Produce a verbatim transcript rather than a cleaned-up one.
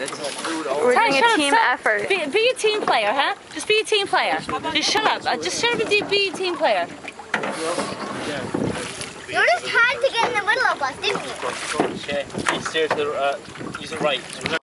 We're doing a team up, effort. Be, be a team player, huh? Just be a team player. Just shut up. Uh, just shut up and be, be a team player. You were just trying to get in the middle of us, didn't you? Okay, you steer to the, uh, use the right.